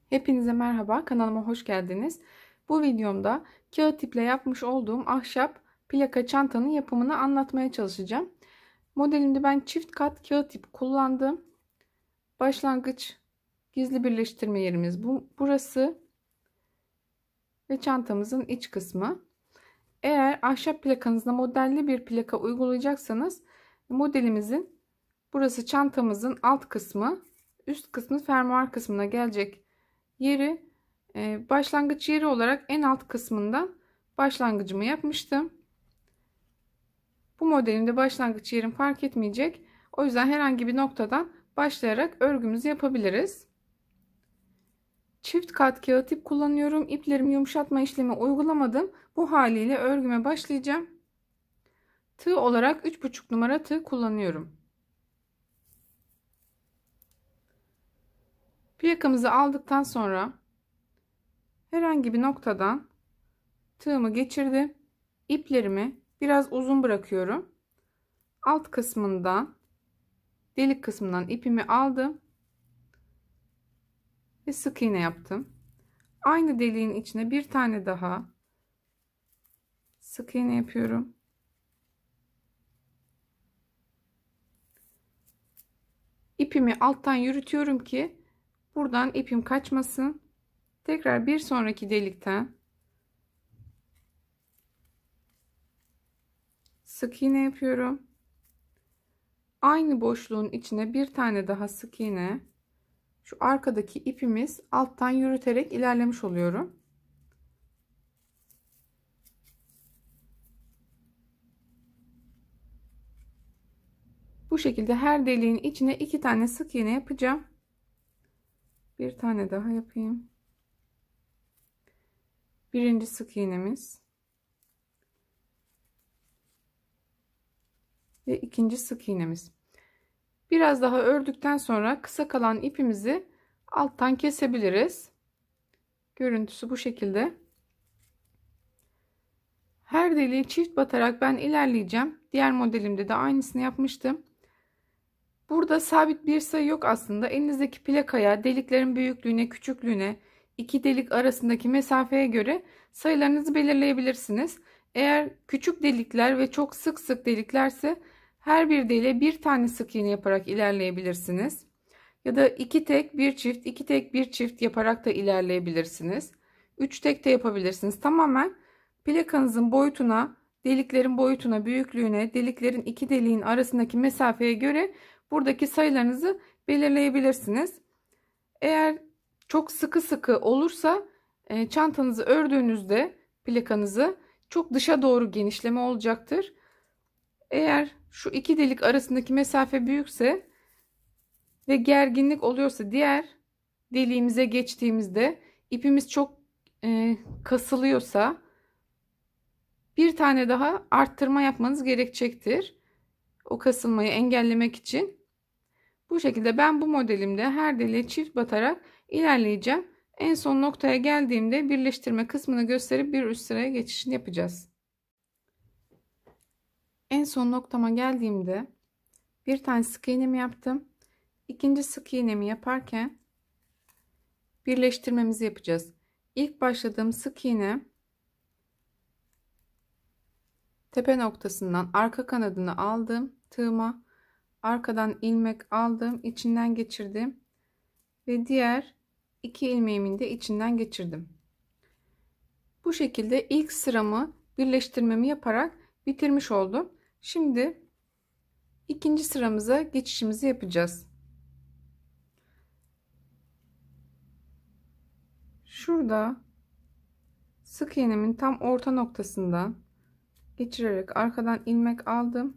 Hepinize merhaba, kanalıma hoş geldiniz. Bu videomda kağıt iple yapmış olduğum ahşap plaka çantanın yapımını anlatmaya çalışacağım. Modelimde ben çift kat kağıt ip kullandım. Başlangıç gizli birleştirme yerimiz burası ve çantamızın iç kısmı. Eğer ahşap plakanızda modelli bir plaka uygulayacaksanız modelimizin burası çantamızın alt kısmı, üst kısmı fermuar kısmına gelecek yeri. Başlangıç yeri olarak en alt kısmından başlangıcımı yapmıştım. Bu modelimde başlangıç yerim fark etmeyecek. O yüzden herhangi bir noktadan başlayarak örgümüzü yapabiliriz. Çift kat kağıt ip kullanıyorum. İplerimi yumuşatma işlemi uygulamadım. Bu haliyle örgüme başlayacağım. Tığ olarak 3,5 numara tığ kullanıyorum. Plakamızı aldıktan sonra herhangi bir noktadan tığımı geçirdim. İplerimi biraz uzun bırakıyorum. Alt kısmından, delik kısmından ipimi aldım ve sık iğne yaptım. Aynı deliğin içine bir tane daha sık iğne yapıyorum. İpimi alttan yürütüyorum ki buradan ipim kaçmasın. Tekrar bir sonraki delikten sık iğne yapıyorum. Aynı boşluğun içine bir tane daha sık iğne. Şu arkadaki ipimiz alttan yürüterek ilerlemiş oluyorum. Bu şekilde her deliğin içine 2 tane sık iğne yapacağım. Bir tane daha yapayım. Birinci sık iğnemiz ve ikinci sık iğnemiz. Biraz daha ördükten sonra kısa kalan ipimizi alttan kesebiliriz. Görüntüsü bu şekilde. Her deliği çift batarak ben ilerleyeceğim. Diğer modelimde de aynısını yapmıştım. Burada sabit bir sayı yok aslında. Elinizdeki plakaya, deliklerin büyüklüğüne, küçüklüğüne, iki delik arasındaki mesafeye göre sayılarınızı belirleyebilirsiniz. Eğer küçük delikler ve çok sık sık deliklerse her bir deliğe bir tane sık iğne yaparak ilerleyebilirsiniz. Ya da iki tek bir çift, iki tek bir çift yaparak da ilerleyebilirsiniz. Üç tek de yapabilirsiniz. Tamamen plakanızın boyutuna, deliklerin boyutuna, büyüklüğüne, deliklerin iki deliğin arasındaki mesafeye göre buradaki sayılarınızı belirleyebilirsiniz. Eğer çok sıkı sıkı olursa çantanızı ördüğünüzde plakanızı çok dışa doğru genişleme olacaktır. Eğer şu iki delik arasındaki mesafe büyükse ve gerginlik oluyorsa diğer deliğimize geçtiğimizde ipimiz çok kasılıyorsa bir tane daha arttırma yapmanız gerekecektir. O kasılmayı engellemek için. Bu şekilde ben bu modelimde her deliğe çift batarak ilerleyeceğim. En son noktaya geldiğimde birleştirme kısmını gösterip bir üst sıraya geçişini yapacağız. En son noktama geldiğimde bir tane sık iğnemi yaptım. İkinci sık iğnemi yaparken birleştirmemizi yapacağız. İlk başladığım sık iğne tepe noktasından arka kanadını aldım tığıma, arkadan ilmek aldım, içinden geçirdim ve diğer iki ilmeğimin de içinden geçirdim. Bu şekilde ilk sıramı birleştirmemi yaparak bitirmiş oldum. Şimdi ikinci sıramıza geçişimizi yapacağız. Şurada sık iğnemin tam orta noktasından geçirerek arkadan ilmek aldım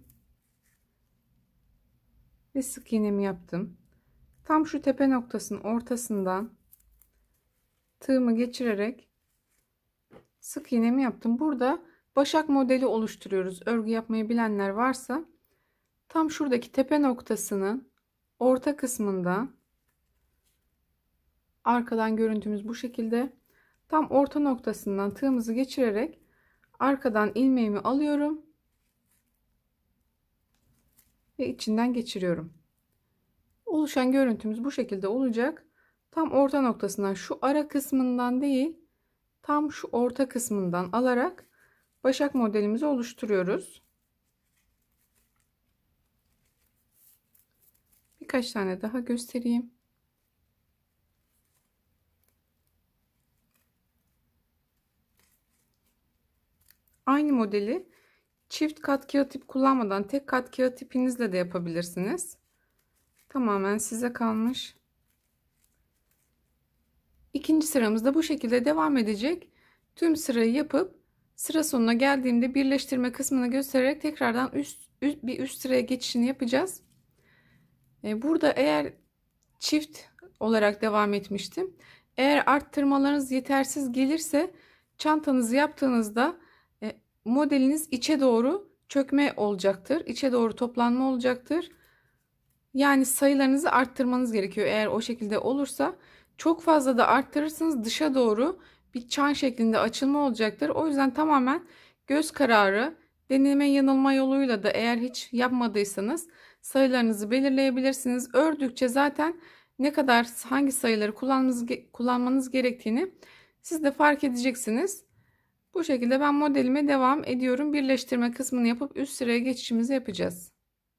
ve sık iğnemi yaptım. Tam şu tepe noktasının ortasından tığımı geçirerek sık iğnemi yaptım. Burada başak modeli oluşturuyoruz. Örgü yapmayı bilenler varsa tam şuradaki tepe noktasının orta kısmından, arkadan görüntümüz bu şekilde, tam orta noktasından tığımızı geçirerek arkadan ilmeğimi alıyorum ve içinden geçiriyorum. Oluşan görüntümüz bu şekilde olacak. tam orta noktasından, şu ara kısmından değil, tam şu orta kısmından alarak başak modelimizi oluşturuyoruz. Birkaç tane daha göstereyim. Aynı modeli çift kat kağıt ip kullanmadan tek kat kağıt ipinizle de yapabilirsiniz. Tamamen size kalmış. İkinci sıramızda bu şekilde devam edecek. Tüm sırayı yapıp sıra sonuna geldiğimde birleştirme kısmını göstererek tekrardan bir üst sıraya geçişini yapacağız. Burada eğer çift olarak devam etmiştim. Eğer arttırmalarınız yetersiz gelirse çantanızı yaptığınızda modeliniz içe doğru çökme olacaktır. İçe doğru toplanma olacaktır. Yani sayılarınızı arttırmanız gerekiyor. Eğer o şekilde olursa çok fazla da arttırırsanız dışa doğru bir çan şeklinde açılma olacaktır. O yüzden tamamen göz kararı, deneme yanılma yoluyla da eğer hiç yapmadıysanız sayılarınızı belirleyebilirsiniz. Ördükçe zaten ne kadar hangi sayıları kullanmanız gerektiğini siz de fark edeceksiniz. Bu şekilde ben modelime devam ediyorum. Birleştirme kısmını yapıp üst sıraya geçişimizi yapacağız.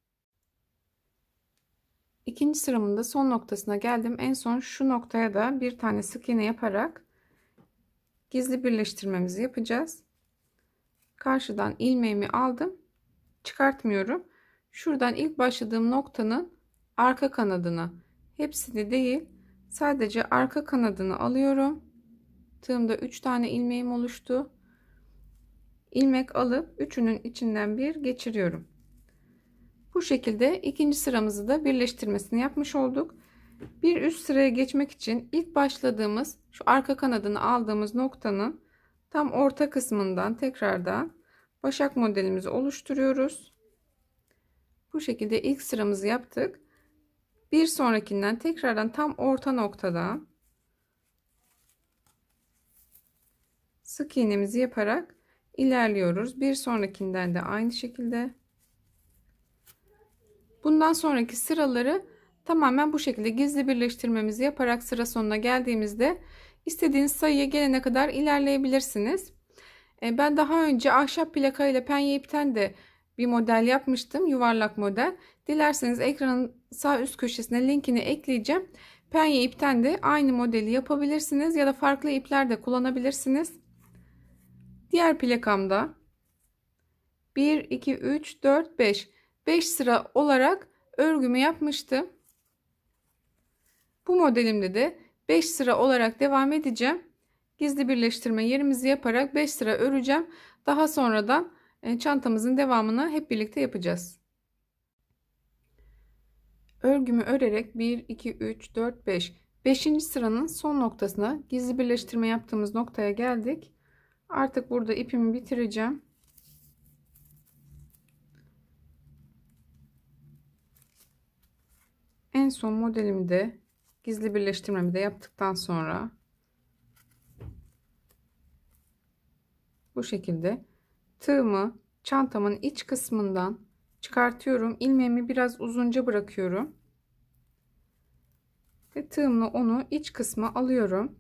İkinci sıramın da son noktasına geldim. En son şu noktaya da bir tane sık iğne yaparak gizli birleştirmemizi yapacağız. Karşıdan ilmeğimi aldım. Çıkartmıyorum. Şuradan ilk başladığım noktanın arka kanadını, hepsini değil, sadece arka kanadını alıyorum. Tığımda 3 tane ilmeğim oluştu. İlmek alıp üçünün içinden bir geçiriyorum. Bu şekilde ikinci sıramızı da birleştirmesini yapmış olduk. Bir üst sıraya geçmek için ilk başladığımız şu arka kanadını aldığımız noktanın tam orta kısmından tekrardan başak modelimizi oluşturuyoruz. Bu şekilde ilk sıramızı yaptık. Bir sonrakinden tekrardan tam orta noktadan sık iğnemizi yaparak ilerliyoruz. Bir sonrakinden de aynı şekilde. Bundan sonraki sıraları tamamen bu şekilde gizli birleştirmemizi yaparak sıra sonuna geldiğimizde istediğiniz sayıya gelene kadar ilerleyebilirsiniz. Ben daha önce ahşap plaka ile penye ipten de bir model yapmıştım. Yuvarlak model. Dilerseniz ekranın sağ üst köşesine linkini ekleyeceğim. Penye ipten de aynı modeli yapabilirsiniz ya da farklı ipler de kullanabilirsiniz. Diğer plakamda 1, 2, 3, 4, 5 sıra olarak örgümü yapmıştım. Bu modelimde de 5 sıra olarak devam edeceğim. Gizli birleştirme yerimizi yaparak 5 sıra öreceğim. Daha sonradan çantamızın devamını hep birlikte yapacağız. Örgümü örerek 1, 2, 3, 4, 5. 5. sıranın son noktasına, gizli birleştirme yaptığımız noktaya geldik. Artık burada ipimi bitireceğim. En son modelimi de gizli birleştirmemi de yaptıktan sonra bu şekilde tığımı çantamın iç kısmından çıkartıyorum. İlmeğimi biraz uzunca bırakıyorum. Ve tığımla onu iç kısma alıyorum.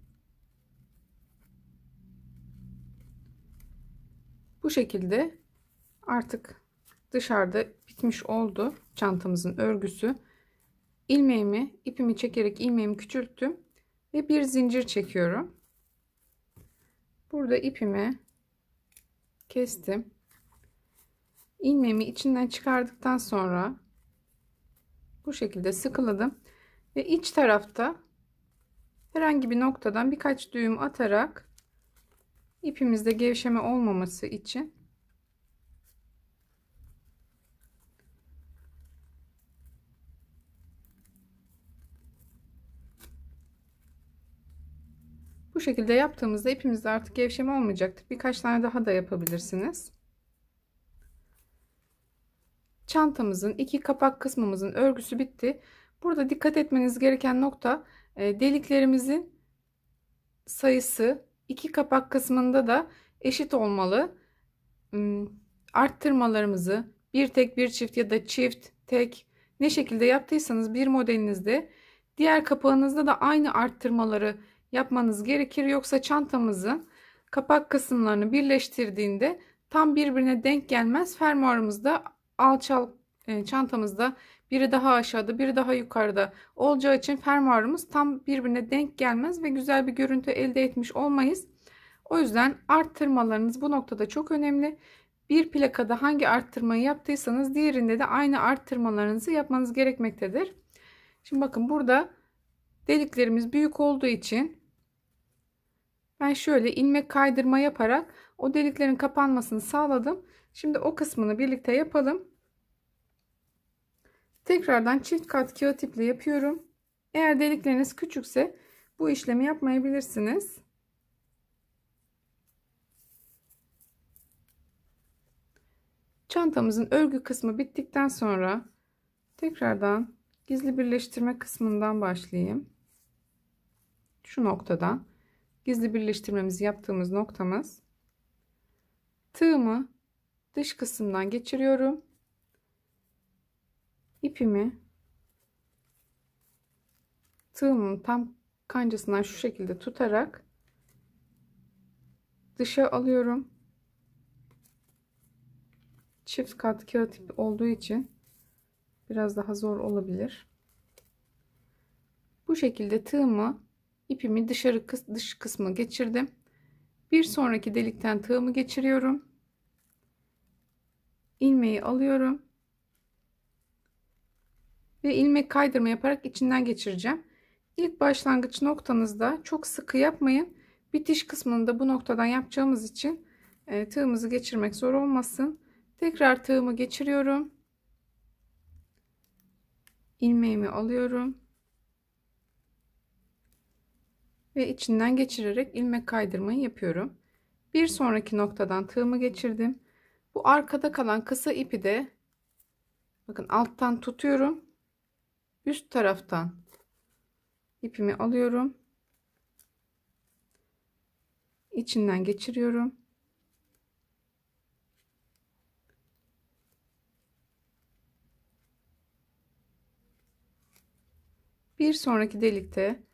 Bu şekilde artık dışarıda bitmiş oldu çantamızın örgüsü. İlmeğimi, ipimi çekerek ilmeğimi küçülttüm ve bir zincir çekiyorum. Burada ipimi kestim. İlmeğimi içinden çıkardıktan sonra bu şekilde sıkıladım ve iç tarafta herhangi bir noktadan birkaç düğüm atarak ipimizde gevşeme olmaması için bu şekilde yaptığımızda ipimizde artık gevşeme olmayacaktır. Birkaç tane daha da yapabilirsiniz. Çantamızın iki kapak kısmımızın örgüsü bitti. Burada dikkat etmeniz gereken nokta deliklerimizin sayısı iki kapak kısmında da eşit olmalı. Arttırmalarımızı bir tek, bir çift ya da çift, tek ne şekilde yaptıysanız bir modelinizde Diğer kapağınızda da aynı arttırmaları yapmanız gerekir. Yoksa çantamızın kapak kısımlarını birleştirdiğinde tam birbirine denk gelmez. Fermuarımızda çantamızda biri daha aşağıda, biri daha yukarıda olacağı için fermuarımız tam birbirine denk gelmez ve güzel bir görüntü elde etmiş olmayız. O yüzden arttırmalarınız bu noktada çok önemli. Bir plakada hangi arttırmayı yaptıysanız diğerinde de aynı arttırmalarınızı yapmanız gerekmektedir. Şimdi bakın burada deliklerimiz büyük olduğu için ben şöyle ilmek kaydırma yaparak o deliklerin kapanmasını sağladım. Şimdi o kısmını birlikte yapalım. Tekrardan çift kat kağıt iple yapıyorum. Eğer delikleriniz küçükse bu işlemi yapmayabilirsiniz. Çantamızın örgü kısmı bittikten sonra tekrardan gizli birleştirme kısmından başlayayım. Şu noktadan gizli birleştirmemizi yaptığımız noktamız. Tığımı dış kısımdan geçiriyorum. İpimi tığımın tam kancasından şu şekilde tutarak dışa alıyorum. Çift kat kağıt ipi olduğu için biraz daha zor olabilir. Bu şekilde tığımı, ipimi dış kısmı geçirdim. Bir sonraki delikten tığımı geçiriyorum. İlmeği alıyorum. Ve ilmek kaydırma yaparak içinden geçireceğim. İlk başlangıç noktanızda çok sıkı yapmayın. Bitiş kısmını da bu noktadan yapacağımız için tığımızı geçirmek zor olmasın. Tekrar tığımı geçiriyorum. İlmeğimi alıyorum. Ve içinden geçirerek ilmek kaydırmayı yapıyorum. Bir sonraki noktadan tığımı geçirdim. Bu arkada kalan kısa ipi de bakın alttan tutuyorum. Üst taraftan ipimi alıyorum. İçinden geçiriyorum. Bir sonraki delikte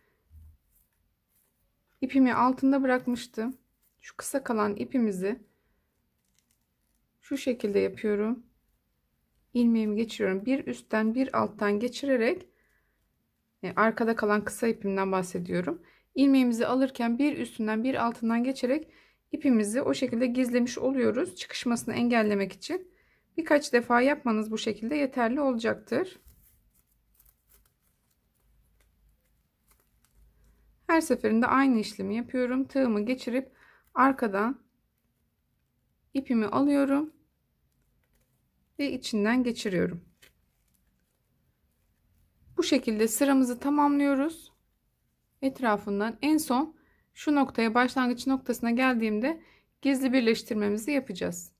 ipimi altında bırakmıştım. Şu kısa kalan ipimizi şu şekilde yapıyorum. İlmeğimi geçiriyorum. Bir üstten bir alttan geçirerek arkada kalan kısa ipimden bahsediyorum. İlmeğimizi alırken bir üstünden bir altından geçerek ipimizi o şekilde gizlemiş oluyoruz. Çıkışmasını engellemek için birkaç defa yapmanız bu şekilde yeterli olacaktır. Her seferinde aynı işlemi yapıyorum. Tığımı geçirip arkadan ipimi alıyorum ve içinden geçiriyorum. Bu şekilde sıramızı tamamlıyoruz. Etrafından en son şu noktaya, başlangıç noktasına geldiğimde gizli birleştirmemizi yapacağız.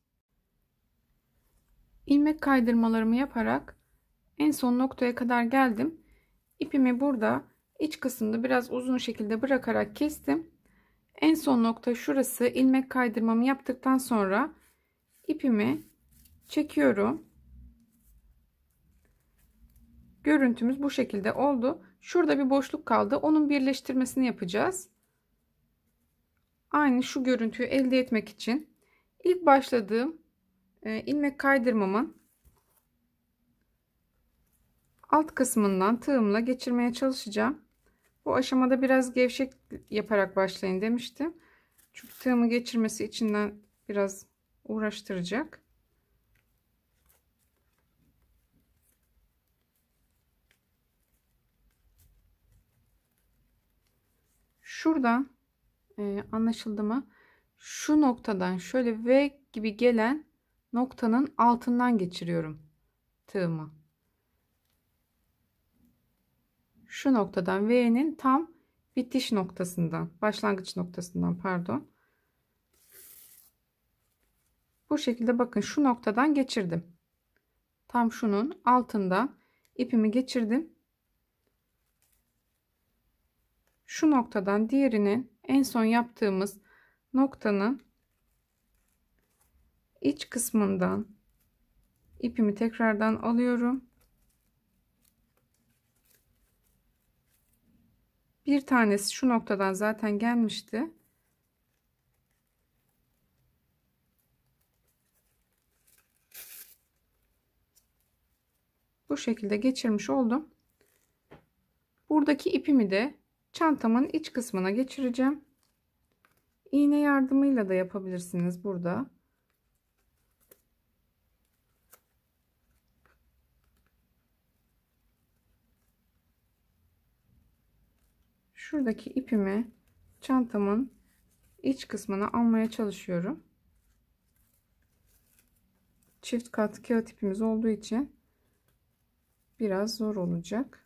İlmek kaydırmalarımı yaparak en son noktaya kadar geldim. İpimi burada iç kısımda biraz uzun şekilde bırakarak kestim. En son nokta şurası. İlmek kaydırmamı yaptıktan sonra ipimi çekiyorum. Görüntümüz bu şekilde oldu. Şurada bir boşluk kaldı. Onun birleştirmesini yapacağız. Aynı şu görüntüyü elde etmek için ilk başladığım ilmek kaydırmamın alt kısmından tığımla geçirmeye çalışacağım. Bu aşamada biraz gevşek yaparak başlayın demiştim. Çünkü tığımı geçirmesi içinden biraz uğraştıracak. Şuradan anlaşıldı mı? Şu noktadan şöyle V gibi gelen noktanın altından geçiriyorum tığımı. Şu noktadan V'nin tam bitiş noktasından, başlangıç noktasından pardon. Bu şekilde bakın şu noktadan geçirdim. Tam şunun altından ipimi geçirdim. Şu noktadan diğerinin en son yaptığımız noktanın iç kısmından ipimi tekrardan alıyorum. Bir tanesi şu noktadan zaten gelmişti. Bu şekilde geçirmiş oldum. Buradaki ipimi de çantamın iç kısmına geçireceğim. İğne yardımıyla da yapabilirsiniz burada. Şuradaki ipimi çantamın iç kısmına almaya çalışıyorum. Çift kat kağıt ipimiz olduğu için biraz zor olacak.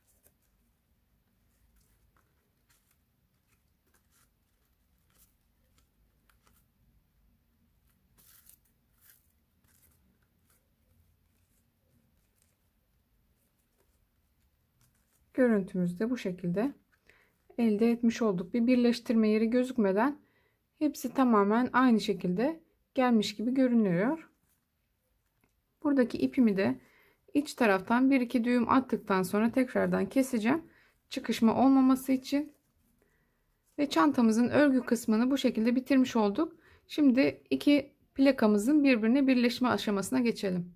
Görüntümüzü de bu şekilde elde etmiş olduk. Bir birleştirme yeri gözükmeden hepsi tamamen aynı şekilde gelmiş gibi görünüyor. Buradaki ipimi de iç taraftan 1-2 düğüm attıktan sonra tekrardan keseceğim. Çıkışma olmaması için. Ve çantamızın örgü kısmını bu şekilde bitirmiş olduk. Şimdi iki plakamızın birbirine birleşme aşamasına geçelim.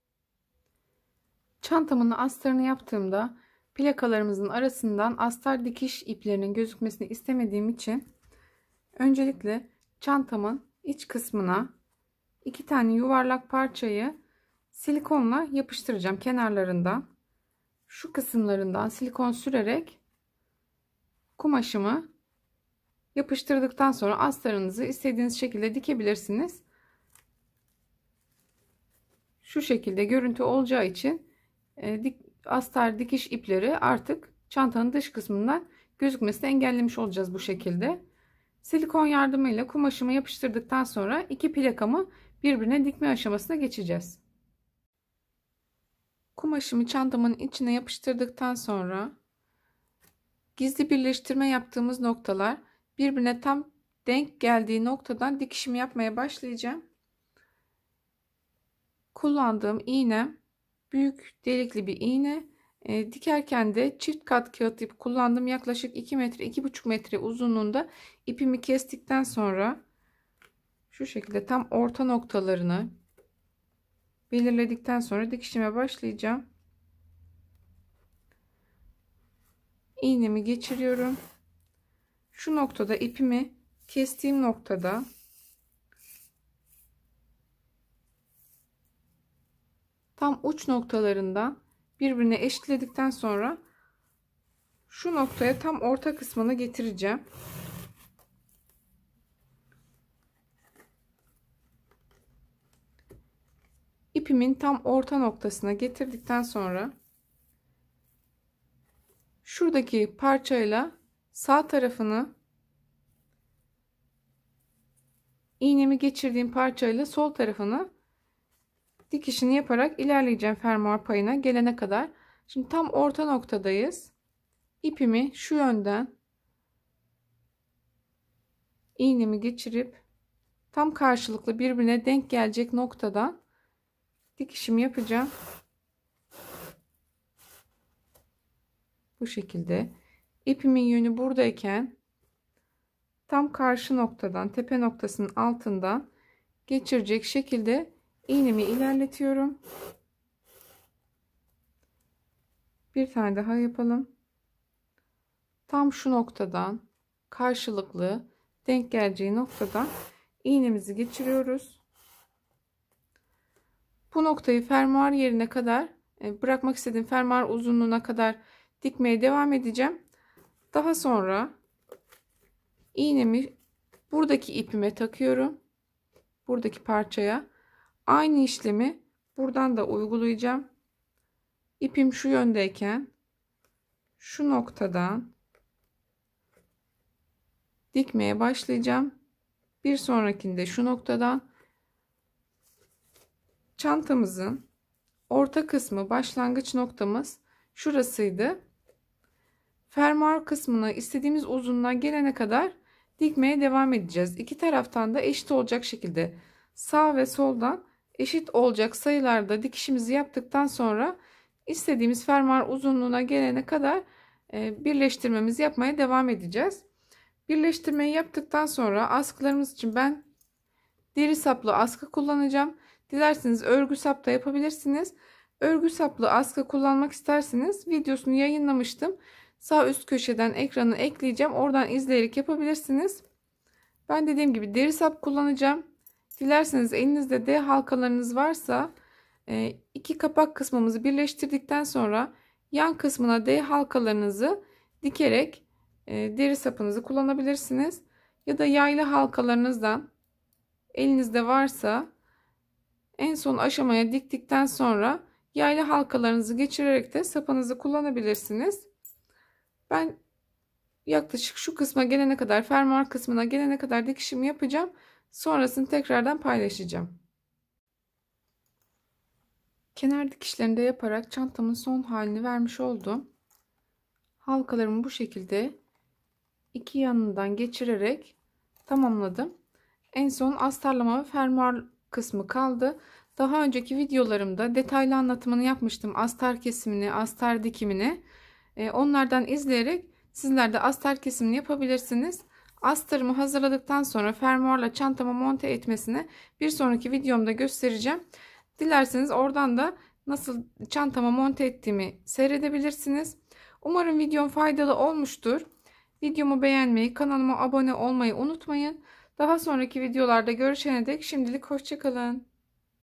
Çantamın astarını yaptığımda plakalarımızın arasından astar dikiş iplerinin gözükmesini istemediğim için öncelikle çantamın iç kısmına 2 tane yuvarlak parçayı silikonla yapıştıracağım kenarlarından. Şu kısımlarından silikon sürerek kumaşımı yapıştırdıktan sonra astarınızı istediğiniz şekilde dikebilirsiniz. Şu şekilde görüntü olacağı için astar dikiş ipleri artık çantanın dış kısmından gözükmesini engellemiş olacağız bu şekilde. Silikon yardımıyla kumaşımı yapıştırdıktan sonra iki plakamı birbirine dikme aşamasına geçeceğiz. Kumaşımı çantamın içine yapıştırdıktan sonra gizli birleştirme yaptığımız noktalar birbirine tam denk geldiği noktadan dikişimi yapmaya başlayacağım. Kullandığım iğnem büyük delikli bir iğne. Dikerken de çift kat kağıt ip kullandım. Yaklaşık 2 metre 2,5 metre uzunluğunda ipimi kestikten sonra şu şekilde tam orta noktalarını belirledikten sonra dikişime başlayacağım. İğnemi geçiriyorum. Şu noktada ipimi kestiğim noktada tam uç noktalarından birbirine eşitledikten sonra şu noktaya tam orta kısmına getireceğim. İpimin tam orta noktasına getirdikten sonra şuradaki parçayla sağ tarafını iğnemi geçirdiğim parçayla sol tarafını dikişini yaparak ilerleyeceğim fermuar payına gelene kadar. Şimdi tam orta noktadayız. İpimi şu yönden iğnemi geçirip tam karşılıklı birbirine denk gelecek noktadan dikişimi yapacağım. Bu şekilde ipimin yönü buradayken tam karşı noktadan tepe noktasının altından geçirecek şekilde iğnemi ilerletiyorum. Bir tane daha yapalım. Tam şu noktadan karşılıklı denk geleceği noktadan iğnemizi geçiriyoruz. Bu noktayı fermuar yerine kadar bırakmak istediğim fermuar uzunluğuna kadar dikmeye devam edeceğim. Daha sonra iğnemi buradaki ipime takıyorum. Buradaki parçaya aynı işlemi buradan da uygulayacağım. İpim şu yöndeyken şu noktadan dikmeye başlayacağım. Bir sonrakinde şu noktadan çantamızın orta kısmı başlangıç noktamız şurasıydı. Fermuar kısmına istediğimiz uzunluğa gelene kadar dikmeye devam edeceğiz. İki taraftan da eşit olacak şekilde sağ ve soldan eşit olacak sayılarda dikişimizi yaptıktan sonra istediğimiz fermuar uzunluğuna gelene kadar birleştirmemizi yapmaya devam edeceğiz. Birleştirmeyi yaptıktan sonra askılarımız için ben deri saplı askı kullanacağım. Dilerseniz örgü sap da yapabilirsiniz. Örgü saplı askı kullanmak isterseniz videosunu yayınlamıştım. Sağ üst köşeden ekranı ekleyeceğim. Oradan izleyerek yapabilirsiniz. Ben dediğim gibi deri sap kullanacağım. Dilerseniz elinizde D halkalarınız varsa iki kapak kısmımızı birleştirdikten sonra yan kısmına D halkalarınızı dikerek deri sapınızı kullanabilirsiniz. Ya da yaylı halkalarınızdan elinizde varsa en son aşamaya diktikten sonra yaylı halkalarınızı geçirerek de sapınızı kullanabilirsiniz. Ben yaklaşık şu kısma gelene kadar, fermuar kısmına gelene kadar dikişimi yapacağım. Sonrasını tekrardan paylaşacağım. Kenar dikişlerini de yaparak çantamın son halini vermiş oldum. Halkalarımı bu şekilde iki yanından geçirerek tamamladım. En son astarlama ve fermuar kısmı kaldı. Daha önceki videolarımda detaylı anlatımını yapmıştım. Astar kesimini, astar dikimini. Onlardan izleyerek sizler de astar kesimini yapabilirsiniz. Astarımı hazırladıktan sonra fermuarla çantama monte etmesini bir sonraki videomda göstereceğim. Dilerseniz oradan da nasıl çantama monte ettiğimi seyredebilirsiniz. Umarım videom faydalı olmuştur. Videomu beğenmeyi, kanalıma abone olmayı unutmayın. Daha sonraki videolarda görüşene dek şimdilik hoşça kalın.